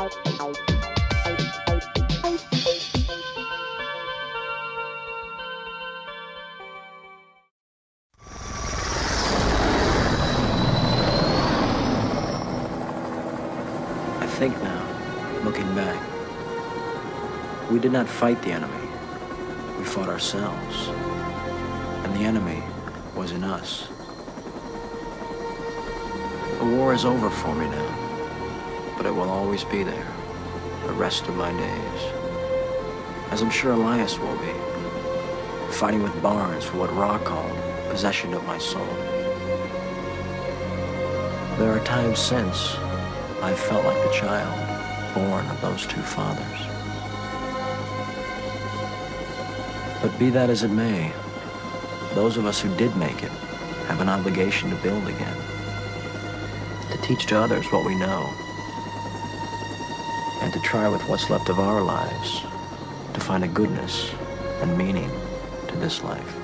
I think now, looking back, we did not fight the enemy. We fought ourselves. And the enemy was in us. The war is over for me now, but it will always be there, the rest of my days. As I'm sure Elias will be, fighting with Barnes for what Ra called possession of my soul. There are times since I've felt like the child born of those two fathers. But be that as it may, those of us who did make it have an obligation to build again, to teach to others what we know, and to try with what's left of our lives to find a goodness and meaning to this life.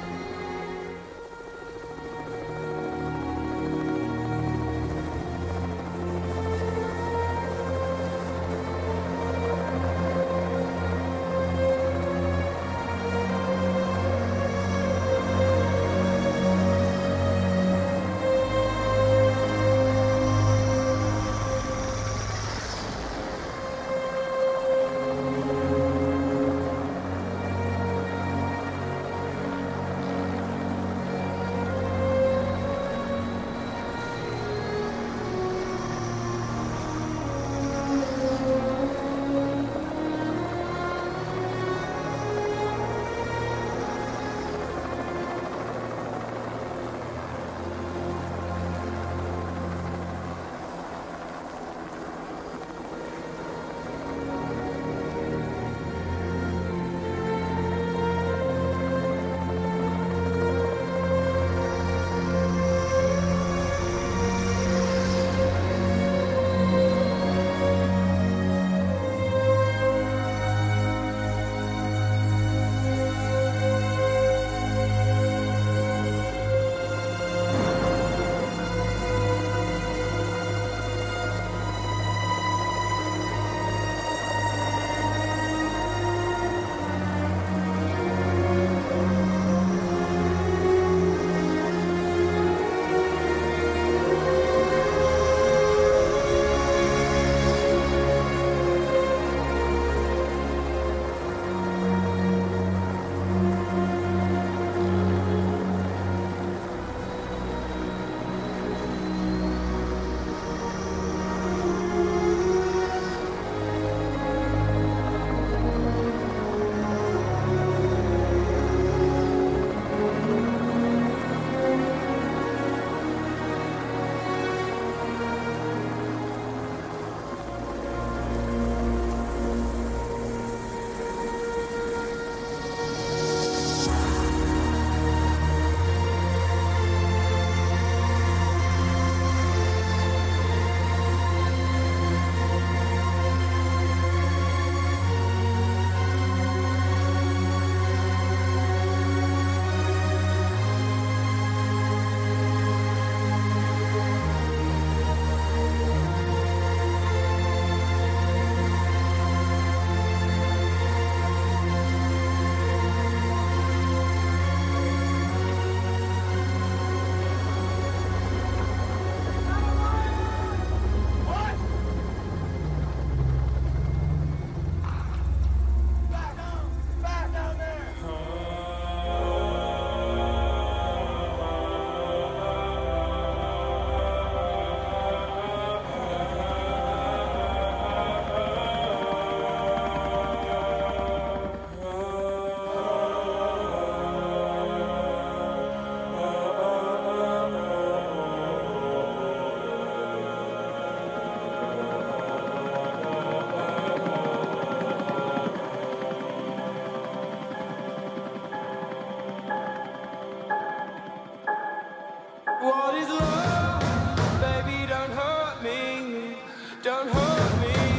What is love? Baby, don't hurt me. Don't hurt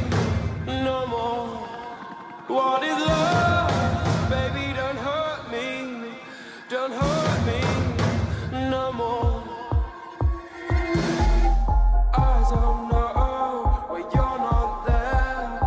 me no more. What is love? Baby, don't hurt me. Don't hurt me no more. I don't know why you're not there.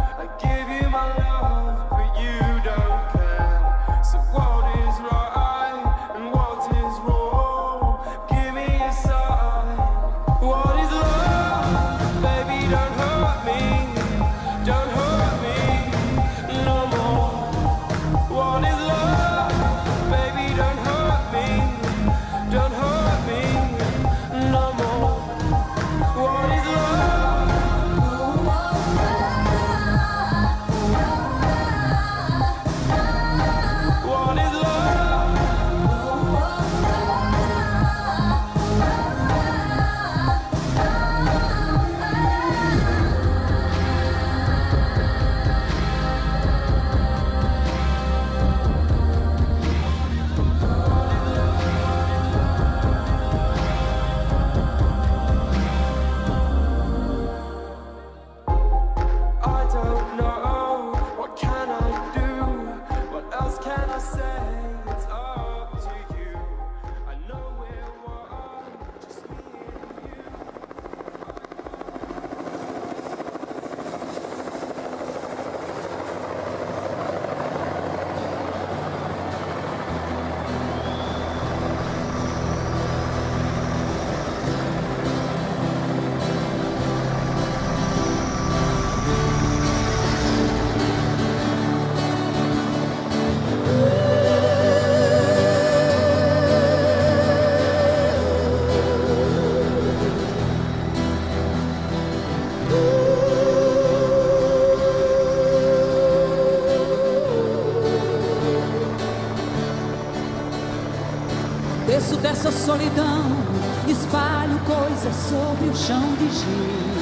Desço dessa solidão, espalho coisas sobre o chão de giz.